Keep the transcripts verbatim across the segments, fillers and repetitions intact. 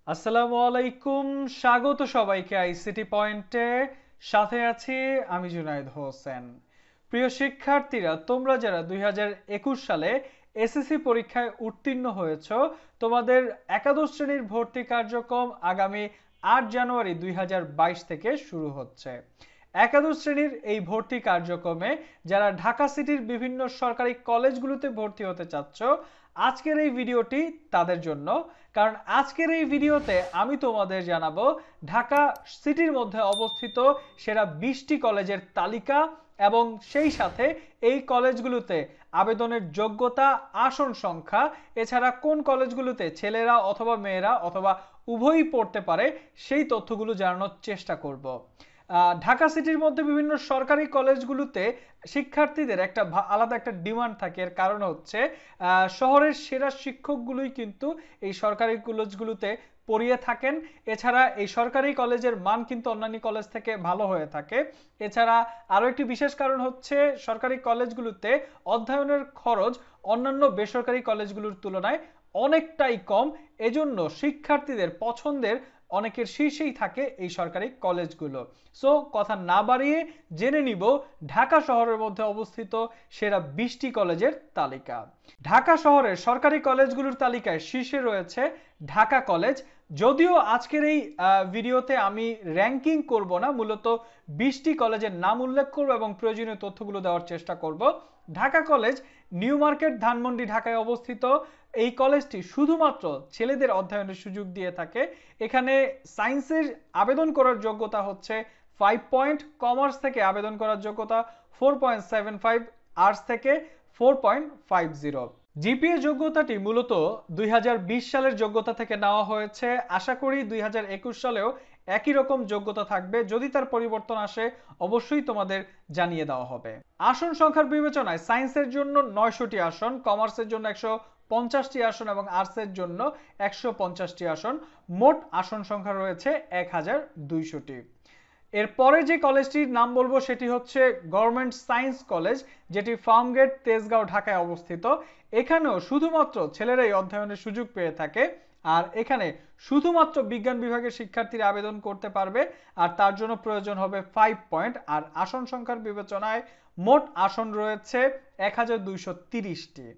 আসসালামু আলাইকুম, স্বাগত সবাইকে আইসিটি পয়েন্টে। সাথে আছি আমি জুনায়েদ হোসেন। প্রিয় শিক্ষার্থীরা, তোমরা যারা দুই হাজার একুশ সালে এসএসসি পরীক্ষায় উত্তীর্ণ হয়েছ, তোমাদের একাদশ শ্রেণীর ভর্তি কার্যক্রম আগামী আট জানুয়ারি দুই হাজার বাইশ থেকে শুরু হচ্ছে। একাদশ শ্রেণীর এই ভর্তি কার্যক্রমে যারা ঢাকা সিটির বিভিন্ন সরকারি কলেজগুলোতে ভর্তি হতে চাচ্ছ, আজকের এই ভিডিওটি তাদের জন্য। কারণ আজকের এই ভিডিওতে আমি তোমাদের জানাবো ঢাকা সিটির মধ্যে অবস্থিত সেরা বিশটি কলেজের তালিকা এবং সেই সাথে এই কলেজগুলোতে আবেদনের যোগ্যতা, আসন সংখ্যা, এছাড়া কোন কলেজগুলোতে ছেলেরা অথবা মেয়েরা অথবা উভয়ই পড়তে পারে সেই তথ্যগুলো জানানোর চেষ্টা করব। ঢাকা সিটির মধ্যে বিভিন্ন সরকারি কলেজগুলোতে শিক্ষার্থীদের একটা আলাদা একটা ডিমান্ড থাকে। এর কারণ হচ্ছে শহরের সেরা শিক্ষকগুলোই কিন্তু এই সরকারি কলেজগুলোতে পড়িয়ে থাকেন। এছাড়া এই সরকারি কলেজের মান কিন্তু অন্যান্য কলেজ থেকে ভালো হয়ে থাকে। এছাড়া আরও একটি বিশেষ কারণ হচ্ছে সরকারি কলেজগুলোতে অধ্যয়নের খরচ অন্যান্য বেসরকারি কলেজগুলোর তুলনায় অনেকটাই কম। এজন্য শিক্ষার্থীদের পছন্দের অনেকের শীর্ষেই থাকে এই সরকারি কলেজগুলো। সো কথা না বাড়িয়ে জেনে নিব ঢাকা শহরের মধ্যে অবস্থিত সেরা বিশটি কলেজের তালিকা। ঢাকা শহরের সরকারি কলেজগুলোর তালিকায় শীর্ষে রয়েছে ঢাকা কলেজ। যদিও আজকের এই ভিডিওতে আমি র্যাঙ্কিং করব না, মূলত বিশটি কলেজের নাম উল্লেখ করব এবং প্রয়োজনীয় তথ্যগুলো দেওয়ার চেষ্টা করব। Dhaka college new market, Dhanmondi, ঢাকায় অবস্থিত। এই কলেজটি শুধুমাত্র ছেলেদের অধ্যয়নের সুযোগ দিয়ে থাকে। এখানে সায়েন্সের আবেদন করার যোগ্যতা হচ্ছে ফাইভ পয়েন্ট, কমার্স থেকে আবেদন করার যোগ্যতা four point seven five, arts থেকে four point five zero. GPA যোগ্যতাটি মূলত দুই হাজার বিশ সালের যোগ্যতা থেকে নেওয়া হয়েছে। আশা করি দুই হাজার একুশ সালেও একই রকম যোগ্যতা থাকবে। যদি তার পরিবর্তন আসে অবশ্যই তোমাদের জানিয়ে দেওয়া হবে। আসন সংখ্যার বিবেচনায় সায়েন্সের জন্য নয়শোটি আসন, কমার্সের জন্য একশো পঞ্চাশটি আসন এবং আর্টসের জন্য একশো পঞ্চাশটি আসন। মোট আসন সংখ্যা রয়েছে এক হাজার দুইশোটি। এরপরে যে কলেজটির নাম বলবো সেটি হচ্ছে গভর্নমেন্ট সায়েন্স কলেজ, যেটি ফার্মগেট, তেজগাঁও, ঢাকায় অবস্থিত। এখানেও শুধুমাত্র ছেলেরাই অধ্যয়নের সুযোগ পেয়ে থাকে। আর এখানে শুধুমাত্র বিজ্ঞান বিভাগের শিক্ষার্থীরা আবেদন করতে পারবে, আর তার জন্য প্রয়োজন হবে ফাইভ পয়েন্ট। আর আসন সংখ্যার বিবেচনায় মোট আসন রয়েছে এক হাজার দুইশো তিরিশটি।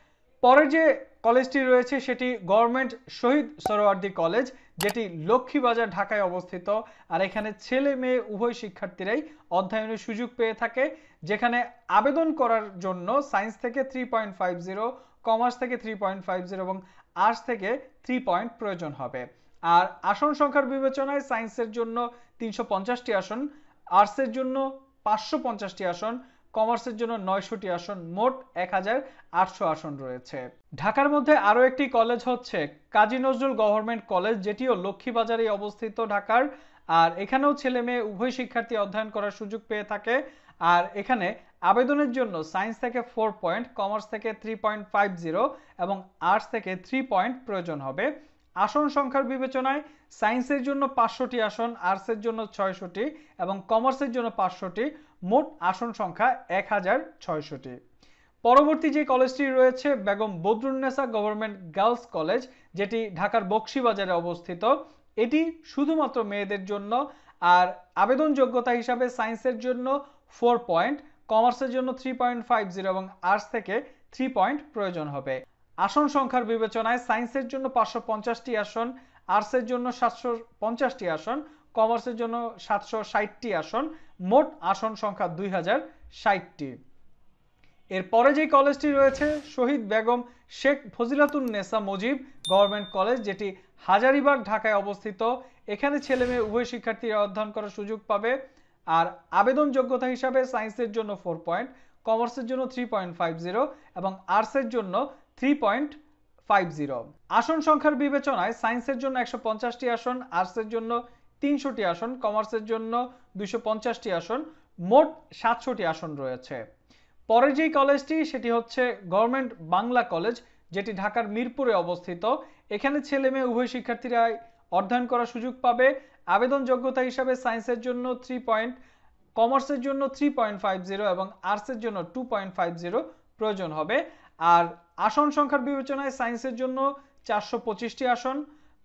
পরে যে কলেজটি রয়েছে সেটি গভর্নমেন্ট শহীদ সোহরাওয়ার্দী কলেজ, যেটি লক্ষ্মীবাজার, ঢাকায় অবস্থিত। আর এখানে ছেলে মেয়ে উভয় শিক্ষার্থীরাই অধ্যয়নের সুযোগ পেয়ে থাকে, যেখানে আবেদন করার জন্য সায়েন্স থেকে three point five zero, commerce থেকে থ্রি পয়েন্ট ফাইভ জিরো এবং আর্টস থেকে থ্রি পয়েন্ট প্রয়োজন হবে। আর আসন সংখ্যার বিবেচনায় সায়েন্সের জন্য তিনশো পঞ্চাশটি আসন, আর্টসের জন্য পাঁচশো পঞ্চাশটি আসন, কমার্সের জন্য নয়শোটি আসন, মোট এক হাজার আটশো আসন রয়েছে। ঢাকার মধ্যে আরও একটি কলেজ হচ্ছে কাজী নজরুল গভর্নমেন্ট কলেজ, যেটিও লক্ষ্মীবাজারে অবস্থিত ঢাকার। আর এখানেও ছেলে মেয়ে উভয় শিক্ষার্থী অধ্যয়ন করার সুযোগ পেয়ে থাকে। আর এখানে আবেদনের জন্য সায়েন্স থেকে ফোর পয়েন্ট, কমার্স থেকে থ্রি পয়েন্ট ফাইভ জিরো এবং আর্টস থেকে থ্রি পয়েন্ট প্রয়োজন হবে। আসন সংখ্যার বিবেচনায় সায়েন্সের জন্য পাঁচশোটি আসন, আর্টসের জন্য ছয়শোটি এবং কমার্সের জন্য পাঁচশোটি, মোট আসন সংখ্যা এক হাজার ছয়শোটি। পরবর্তী যে কলেজটি রয়েছে Begum Badrunnesa government girls college, যেটি ঢাকার বকশীবাজারে অবস্থিত। এটি শুধুমাত্র মেয়েদের জন্য। আর আবেদন যোগ্যতা হিসাবে সায়েন্সের জন্য ফোর পয়েন্ট, কমার্সের জন্য থ্রি পয়েন্ট ফাইভ জিরো এবং আর্টস থেকে থ্রি পয়েন্ট প্রয়োজন হবে। আসন সংখ্যার বিবেচনায় সায়েন্সের জন্য পাঁচশো পঞ্চাশটি আসন, আর্টসের জন্য সাতশো পঞ্চাশটি আসন, কমার্সের জন্য সাতশো ষাটটি আসন, মোট আসন সংখ্যা দুই হাজার ষাটটি। এরপরে যে কলেজটি রয়েছে শহীদ বেগম শেখ ফজিলাতুন্নেসা মুজিব গভর্নমেন্ট কলেজ, যেটি হাজারীবাগ, ঢাকায় অবস্থিত। এখানে ছেলে মেয়ে উভয় শিক্ষার্থীরা অধ্যয়ন করার সুযোগ পাবে। আর আবেদন যোগ্যতা হিসাবে সায়েন্সের জন্য ফোর পয়েন্ট, কমার্সের জন্য থ্রি পয়েন্ট ফাইভ জিরো এবং আর্টসের জন্য থ্রি পয়েন্ট ফাইভ জিরো। আসন সংখ্যার বিবেচনায় সায়েন্সের জন্য একশো পঞ্চাশটি আসন, আর্টসের জন্য তিনশোটি আসন, কমার্সের জন্য দুইশো পঞ্চাশটি আসন, মোট সাতশোটি আসন রয়েছে। পরের যেই কলেজটি সেটি হচ্ছে গভর্নমেন্ট বাংলা কলেজ, যেটি ঢাকার মিরপুরে অবস্থিত। এখানে ছেলে মেয়ে উভয় শিক্ষার্থীরা অধ্যয়ন করার সুযোগ পাবে। আবেদন যোগ্যতা হিসাবে সায়েন্সের জন্য থ্রি পয়েন্ট, কমার্সের জন্য থ্রি পয়েন্ট ফাইভ জিরো এবং আর্টসের জন্য টু পয়েন্ট ফাইভ জিরো প্রয়োজন হবে। আর আসন সংখ্যার বিবেচনায় সায়েন্সের জন্য চারশো পঁচিশটি আসন,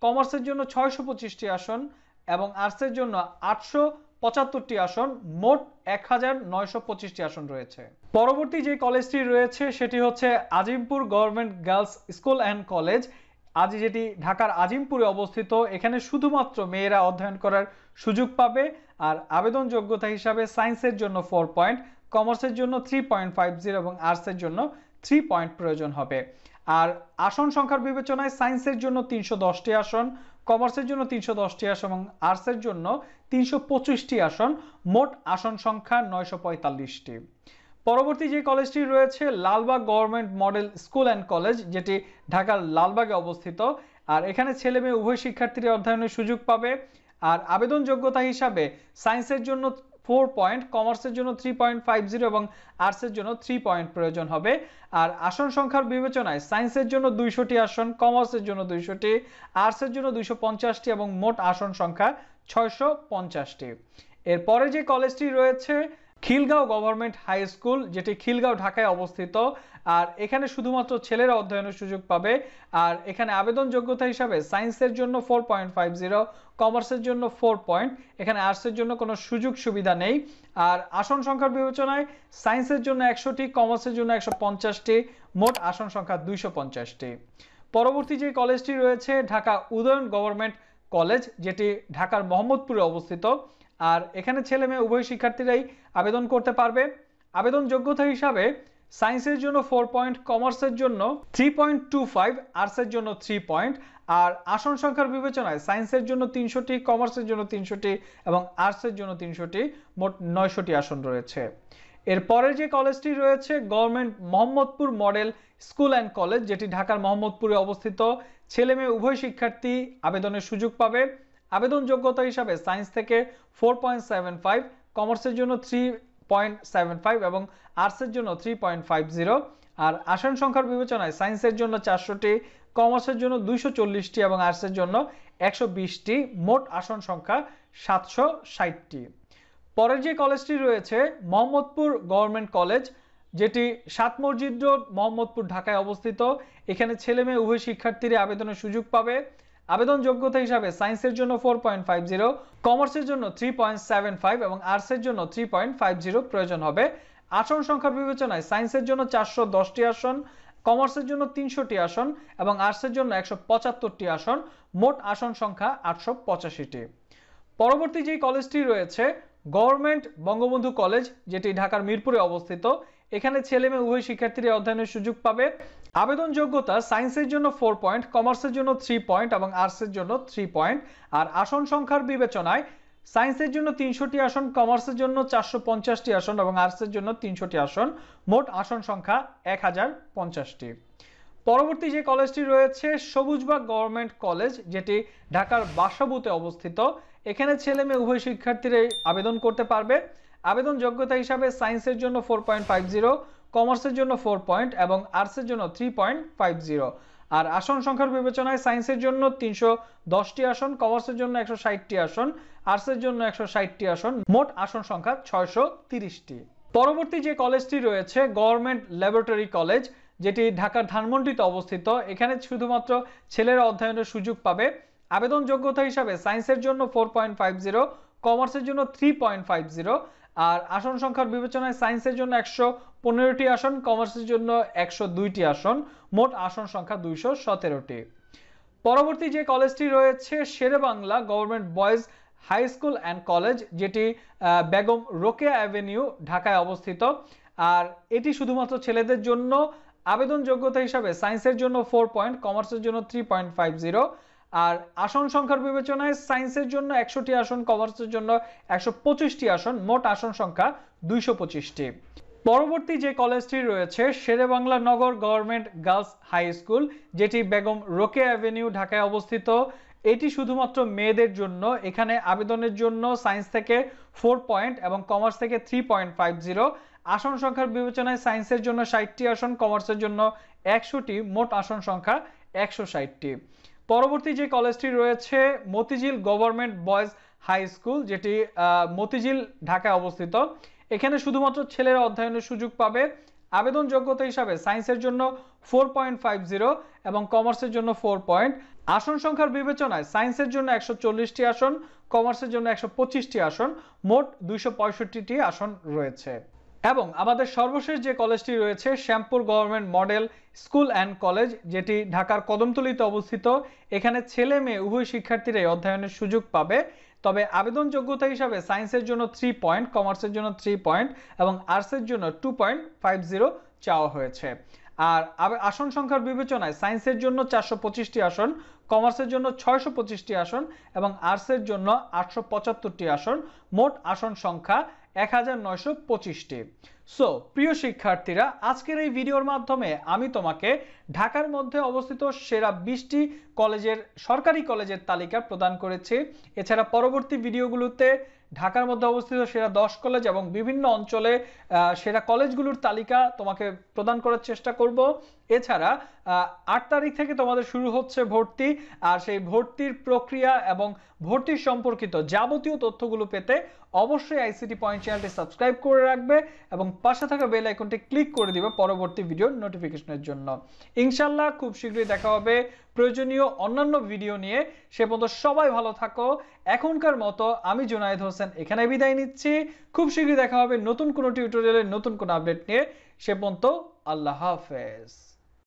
কমার্সের জন্য ছয়শো পঁচিশটি আসন এবং আর্টসের জন্য আটশো পঁচাত্তরটি আসন, মোট এক হাজার নয়শো পঁচিশটি আসন রয়েছে। পরবর্তী যে কলেজটি রয়েছে সেটি হচ্ছে Azimpur government girls school and college, আজ যেটি ঢাকার আজিমপুরে অবস্থিত। এখানে শুধুমাত্র মেয়েরা অধ্যয়ন করার সুযোগ পাবে। আর আবেদন যোগ্যতা হিসাবে সায়েন্সের জন্য ফোর পয়েন্ট, কমার্সের জন্য থ্রি পয়েন্ট ফাইভ জিরো এবং আর্টসের জন্য থ্রি পয়েন্ট প্রয়োজন হবে। আর আসন সংখ্যার বিবেচনায় সায়েন্সের জন্য তিনশো দশটি আসন, কমার্সের জন্য তিনশো দশটি আসন এবং আর্টসের জন্য তিনশো পঁচিশটি আসন, মোট আসন সংখ্যা নয়শো পঁয়তাল্লিশটি। পরবর্তী যে কলেজটি রয়েছে Lalbagh government model school and college, যেটি ঢাকার লালবাগে অবস্থিত। আর এখানে ছেলে মেয়ে উভয় শিক্ষার্থীরা অধ্যয়নের সুযোগ পাবে। আর আবেদন যোগ্যতা হিসাবে সায়েন্সের জন্য ফোর পয়েন্ট, কমার্সের জন্য থ্রি পয়েন্ট ফাইভ জিরো এবং আর্টসের জন্য থ্রি পয়েন্ট প্রয়োজন হবে। আর আসন সংখ্যার বিবেচনায় সায়েন্সের জন্য দুইশোটি আসন, কমার্সের জন্য দুইশোটি, আর্টসের জন্য দুইশো পঞ্চাশটি এবং মোট আসন সংখ্যা ছয়শো পঞ্চাশটি। এরপরে যে কলেজটি রয়েছে খিলগাঁও গভর্নমেন্ট হাই স্কুল, যেটি খিলগাঁও ঢাকায় অবস্থিত। আর এখানে শুধুমাত্র ছেলেরা অধ্যয়নের সুযোগ পাবে। আর এখানে আবেদন যোগ্যতা হিসাবে সায়েন্সের জন্য ফোর পয়েন্ট ফাইভ জিরো, কমার্সের জন্য ফোর পয়েন্ট, এখানে আর্টসের জন্য কোনো সুযোগ সুবিধা নেই। আর আসন সংখ্যার বিবেচনায় সায়েন্সের জন্য একশোটি, কমার্সের জন্য একশো পঞ্চাশটি, মোট আসন সংখ্যা দুইশো পঞ্চাশটি। পরবর্তী যে কলেজটি রয়েছে ঢাকা উদয়ন গভর্নমেন্ট কলেজ, যেটি ঢাকার মোহাম্মদপুরে অবস্থিত। আর এখানে ছেলে মেয়ে উভয় শিক্ষার্থীরাই আবেদন করতে পারবে। আবেদন যোগ্যতা হিসাবে সায়েন্সের জন্য ফোর পয়েন্ট, কমার্সের জন্য থ্রি পয়েন্ট টু ফাইভ, আর্টসের জন্য থ্রি পয়েন্ট। আর আসন সংখ্যার বিবেচনায় সায়েন্সের জন্য তিনশোটি, কমার্সের জন্য তিনশোটি এবং আর্টসের জন্য তিনশোটি, মোট নয়শোটি আসন রয়েছে। এরপরে যে কলেজটি রয়েছে government Mohammadpur model school and college, যেটি ঢাকার মোহাম্মদপুরে অবস্থিত। ছেলে মেয়ে উভয় শিক্ষার্থী আবেদনের সুযোগ পাবে। আবেদন যোগ্যতা হিসাবে সায়েন্স থেকে ফোর পয়েন্ট সেভেন ফাইভ, কমার্সের জন্য থ্রি পয়েন্ট সেভেন ফাইভ এবং আর্টসের জন্য থ্রি পয়েন্ট ফাইভ জিরো। আর আসন সংখ্যার বিবেচনায় সায়েন্সের জন্য চারশোটি, কমার্সের জন্য দুইশো চল্লিশটি এবং আর্টসের জন্য একশো বিশটি, মোট আসন সংখ্যা সাতশো ষাটটি। পরের যে কলেজটি রয়েছে মোহাম্মদপুর গভর্নমেন্ট কলেজ, যেটি সাত মসজিদ রোড, মোহাম্মদপুর, ঢাকায় অবস্থিত। এখানে ছেলে মেয়ে উভয় শিক্ষার্থীরা আবেদনের সুযোগ পাবে। আবেদন যোগ্যতা হিসাবে সায়েন্সের জন্য ফোর পয়েন্ট ফাইভ জিরো, কমার্সের জন্য থ্রি পয়েন্ট সেভেন ফাইভ এবং আর্টসের জন্য থ্রি পয়েন্ট ফাইভ জিরো প্রয়োজন হবে। আসন সংখ্যার বিবেচনায় সায়েন্সের জন্য চারশো দশটি আসন, কমার্সের জন্য তিনশোটি আসন এবং আর্টসের জন্য একশো পঁচাত্তরটি আসন, মোট আসন সংখ্যা আটশো পঁচাশিটি। পরবর্তী যে কলেজটি রয়েছে গভর্নমেন্ট বঙ্গবন্ধু কলেজ, যেটি ঢাকার মিরপুরে অবস্থিত। এখানে ছেলে মেয়ে উভয় শিক্ষার্থীরা অধ্যয়নের সুযোগ পাবে। আবেদন যোগ্যতা সায়েন্সের জন্য ফোর পয়েন্ট, কমার্সের জন্য থ্রি পয়েন্ট এবং আর্টসের জন্য থ্রি পয়েন্ট। আর আসন সংখ্যার বিবেচনায় সায়েন্সের জন্য তিনশোটি আসন, কমার্সের জন্য চারশো পঞ্চাশটি আসন এবং আর্টসের জন্য তিনশোটি আসন, মোট আসন সংখ্যা এক হাজার পঞ্চাশটি। পরবর্তী যে কলেজটি রয়েছে সবুজবাগ গভর্নমেন্ট কলেজ, যেটি ঢাকার বাসাবুতে অবস্থিত। এখানে ছেলে মেয়ে উভয় শিক্ষার্থীরাই আবেদন করতে পারবে। আবেদন যোগ্যতা হিসাবে সায়েন্সের জন্য ফোর পয়েন্ট ফাইভ জিরো, কমার্সের জন্য ফোর পয়েন্ট এবং আর্টসের জন্য থ্রি পয়েন্ট ফাইভ জিরো। আর আসন সংখ্যার বিবেচনায় সায়েন্সের জন্য তিনশো দশটি আসন, কমার্সের জন্য একশো ষাটটি আসন, আর্টসের জন্য একশো ষাটটি আসন, মোট আসন সংখ্যা ছয়শো তিরিশটি। পরবর্তী যে কলেজটি রয়েছে গভর্নমেন্ট ল্যাবরেটরি কলেজ, যেটি ঢাকার ধানমন্ডিতে অবস্থিত। এখানে শুধুমাত্র ছেলেরা অধ্যয়নের সুযোগ পাবে। আবেদন যোগ্যতা হিসাবে সায়েন্সের জন্য ফোর পয়েন্ট ফাইভ জিরো, কমার্সের জন্য থ্রি পয়েন্ট ফাইভ জিরো। আর আসন সংখ্যার বিবেচনায় সায়েন্সের জন্য একশো পনেরোটি আসন, কমার্সের জন্য একশো দুইটি আসন, মোট আসন সংখ্যা দুইশো সতেরোটি। পরবর্তী যে কলেজটি রয়েছে Shere Bangla government boys high school and college, যেটি বেগম রোকেয়া অ্যাভিনিউ, ঢাকায় অবস্থিত। আর এটি শুধুমাত্র ছেলেদের জন্য। আবেদন যোগ্যতা হিসাবে সায়েন্সের জন্য ফোর পয়েন্ট, কমার্সের জন্য থ্রি পয়েন্ট ফাইভ জিরো। আর আসন সংখ্যার বিবেচনায় সায়েন্সের জন্য একশোটি আসন, কমার্সের জন্য একশো পঁচিশটি আসন, মোট আসন সংখ্যা দুইশো পঁচিশটি। পরবর্তী যে কলেজটি রয়েছে Shere Bangla Nagar government girls high school, যেটি বেগম রোকেয়া অ্যাভিনিউ, ঢাকায় অবস্থিত। এটি শুধুমাত্র মেয়েদের জন্য। এখানে আবেদনের জন্য সায়েন্স থেকে ফোর পয়েন্ট এবং কমার্স থেকে থ্রি পয়েন্ট ফাইভ জিরো। আসন সংখ্যার বিবেচনায় সায়েন্সের জন্য ষাটটি আসন, কমার্সের জন্য একশোটি, মোট আসন সংখ্যা একশো ষাটটি। পরবর্তী যে কলেজটি রয়েছে Motijheel government boys high school, যেটি মতিঝিল, ঢাকায় অবস্থিত। এখানে শুধুমাত্র ছেলেরা অধ্যয়নের সুযোগ পাবে। আবেদন যোগ্যতা হিসাবে সায়েন্সের জন্য ফোর পয়েন্ট ফাইভ জিরো এবং কমার্সের জন্য ফোর পয়েন্ট। আসন সংখ্যার বিবেচনায় সায়েন্সের জন্য একশো চল্লিশটি আসন, কমার্সের জন্য একশো পঁচিশটি আসন, মোট দুইশো পঁয়ষট্টিটি আসন রয়েছে। এবং আমাদের সর্বশেষ যে কলেজটি রয়েছে Shyampur government model school and college, যেটি ঢাকার কদমতলীতে অবস্থিত। এখানে ছেলে মেয়ে উভয় শিক্ষার্থীরাই অধ্যয়নের সুযোগ পাবে। তবে আবেদন যোগ্যতা হিসাবে সায়েন্সের জন্য থ্রি পয়েন্ট, কমার্সের জন্য থ্রি পয়েন্ট এবং আর্টসের জন্য টু পয়েন্ট ফাইভ জিরো চাওয়া হয়েছে। আর আসন সংখ্যার বিবেচনায় সায়েন্সের জন্য চারশো পঁচিশটি আসন, কমার্সের জন্য ছয়শো পঁচিশটি আসন এবং আর্টসের জন্য আটশো পঁচাত্তরটি আসন, মোট আসন সংখ্যা এক হাজার নয়শো পঁচিশটি। সো প্রিয় শিক্ষার্থীরা, আজকের এই ভিডিওর মাধ্যমে আমি তোমাকে ঢাকার মধ্যে অবস্থিত সেরা বিশটি কলেজের সরকারি কলেজের তালিকা প্রদান করেছি। এছাড়া পরবর্তী ভিডিওগুলোতে ঢাকার মধ্যে অবস্থিত সেরা দশ কলেজ এবং বিভিন্ন অঞ্চলে সেরা কলেজগুলোর তালিকা তোমাকে প্রদান করার চেষ্টা করব। এছাড়া আট তারিখ থেকে তোমাদের শুরু হচ্ছে ভর্তি, আর সেই ভর্তির প্রক্রিয়া এবং ভর্তির সম্পর্কিত যাবতীয় তথ্যগুলো পেতে অবশ্যই আইসিটি পয়েন্ট চ্যানেলটি সাবস্ক্রাইব করে রাখবে এবং পাশে থাকা বেল আইকনটি ক্লিক করে দিবে পরবর্তী ভিডিওর নোটিফিকেশনের জন্য। ইনশাআল্লাহ খুব শীঘ্রই দেখা হবে প্রয়োজনীয় অন্যান্য ভিডিও নিয়ে। সে পর্যন্ত সবাই ভালো থাকো। এখনকার মতো আমি জুনায়েদ হোসেন এখানে বিদায় নিচ্ছি। খুব শীঘ্রই দেখা হবে নতুন কোনো টিউটোরিয়ালের নতুন কোনো আপডেট নিয়ে। সে পর্যন্ত আল্লাহ হাফেজ।